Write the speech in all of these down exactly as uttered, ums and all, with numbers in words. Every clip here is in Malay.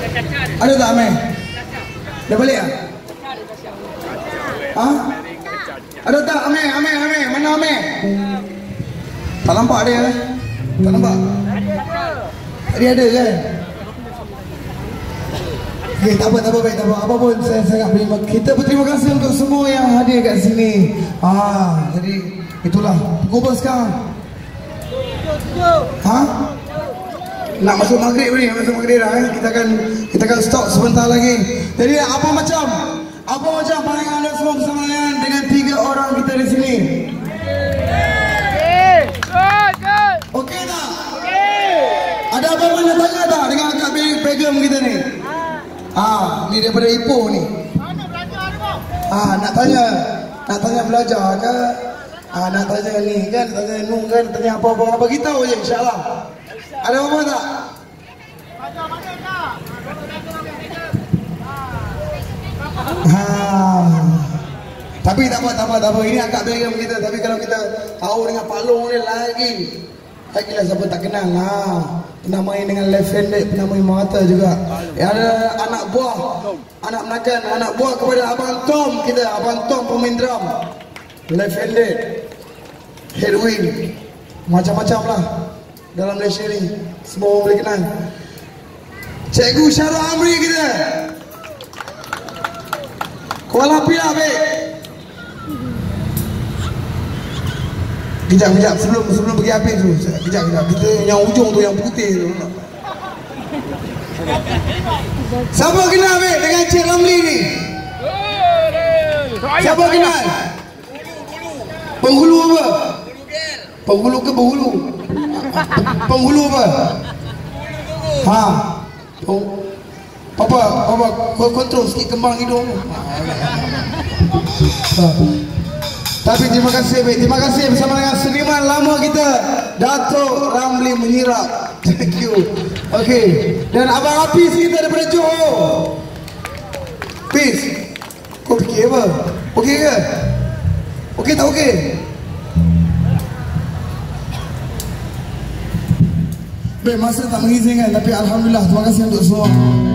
Ada tak Ameh? Dah balik ah? Ha? Ada tak Ameh? Ameh, Ameh, mana Ameh? Tak nampak dia kan? Tak nampak? Tadi ada kan? Okay, tak apa, tak apa, baik, tak apa. Apa pun saya sangat berterima kasih. Kita berterima kasih untuk semua yang hadir kat sini. Ah, jadi itulah. Pukul berapa sekarang? Ha? Nak masuk maghrib ni, masuk maghrib dah eh. Kita akan kita akan stop sebentar lagi. Jadi apa macam? Apa macam pandangan anda semua bersama dengan dengan tiga orang kita di sini? Okey tak? Ada apa-apa nak tanya tak dengan Kak Begum kita ni? Ah, ni daripada Ipoh ni. Mana belajar ni bang? Ah, nak tanya, nak tanya belajar ke? Ah, nak tanya ni kan, tanya Nung kan, tanya apa-apa apa kita je insya-Allah. Ada apa tak? Belajar mana tak? Ha. Tapi tak apa, tak apa, tak apa. Ini agak Begum kita, tapi kalau kita tahu dengan Pak Long ni lagi. Tak kira siapa tak kenal lah. Pernah main dengan left handed, pernah main mata juga. Ya, ada anak buah, anak menakan, anak buah kepada Abang Tom kita, Abang Tom pemain drum, left handed, headwind, macam-macam lah dalam Malaysia ni. Semua orang boleh kenal. Cikgu Syarul Amri kita, Kuala Pilah baik. Kejap, kejap, sebelum sebelum pergi habis tu. Kejap, kejap. Kita yang ujung tu, yang putih tu. Siapa kenal Mek dengan Cik Ramli ni? Siapa kenal? Penghulu apa? Penghulu ke penghulu? Penghulu apa? Ha. Papa, papa, kontrol sikit kembang hidung. Ha. Tapi terima kasih, baik. Terima kasih bersama dengan seniman lama kita, Datuk Ramli Menyirap. Thank you. Okey. Dan Abang Hafiz kita daripada Johor. Hafiz, kau fikir apa? Okey ke? Okey tak okey? Baik, masa tak mengizinkan, tapi Alhamdulillah, terima kasih untuk semua.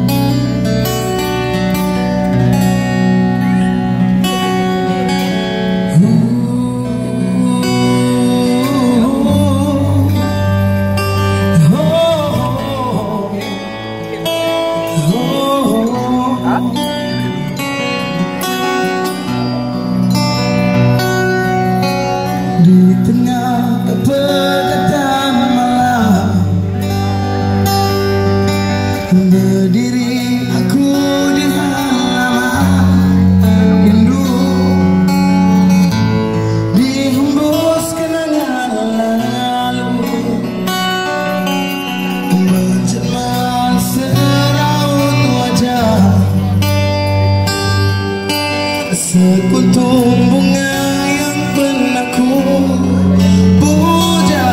Sekuntum bunga yang pernah ku puja,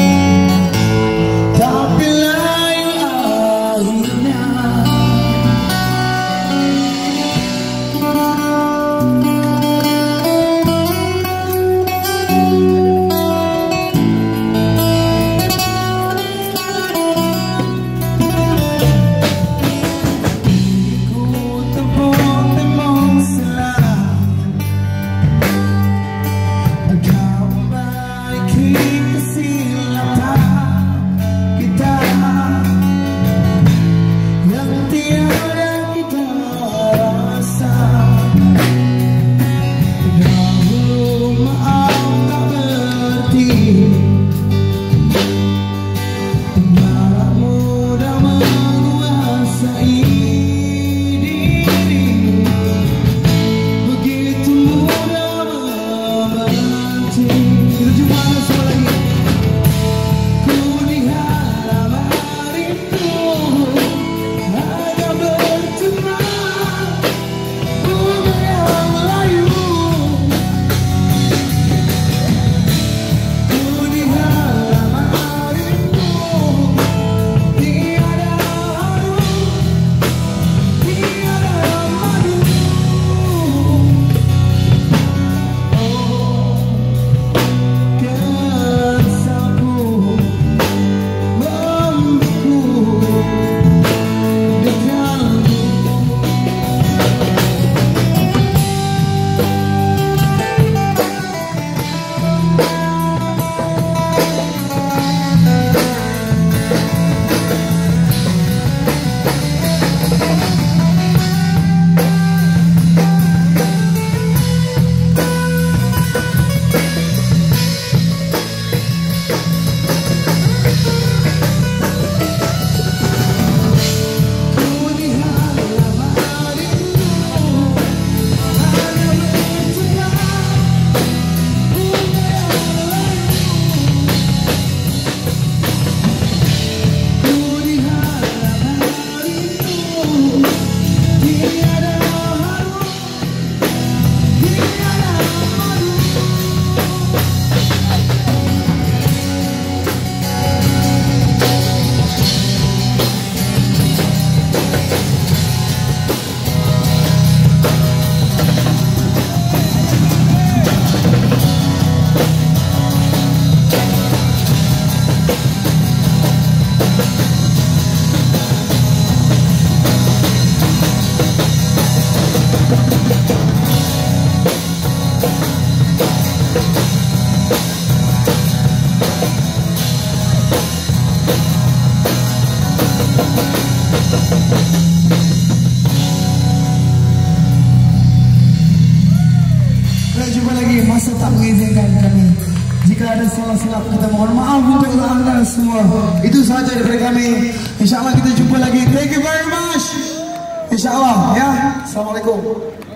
tapi layu akhirnya. Ku terpon memang salah. masa tak mengizinkan kami. Jika ada salah-salah kita mohon maaf untuk anda semua. Itu sahaja daripada kami. InsyaAllah kita jumpa lagi. Thank you very much. InsyaAllah ya. Assalamualaikum.